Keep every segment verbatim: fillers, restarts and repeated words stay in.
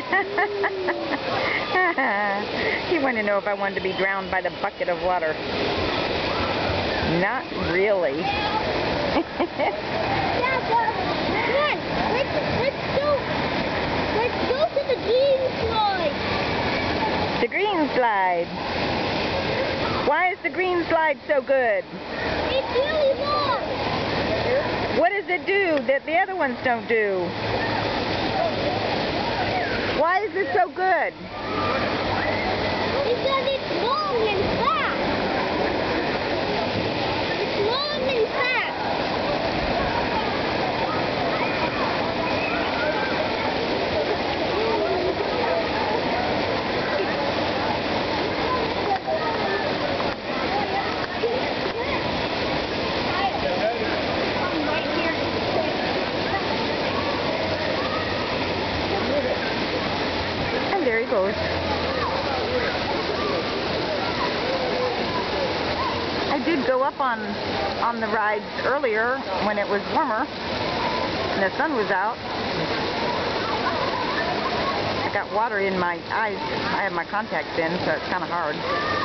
He wanted to know if I wanted to be drowned by the bucket of water. Not really. Yeah, but come on, let's let's go. Let's go to the green slide. The green slide. Why is the green slide so good? It's really long. What does it do that the other ones don't do? Why is it so good? Because it's long and fast. It's long and fast. And there he goes. I did go up on on the rides earlier when it was warmer and the sun was out. I got water in my eyes. I have my contacts in, so it's kind of hard.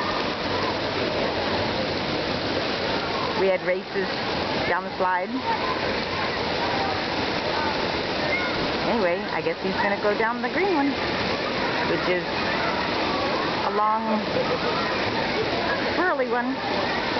We had races down the slide. Anyway, I guess he's going to go down the green one, which is a long, swirly one.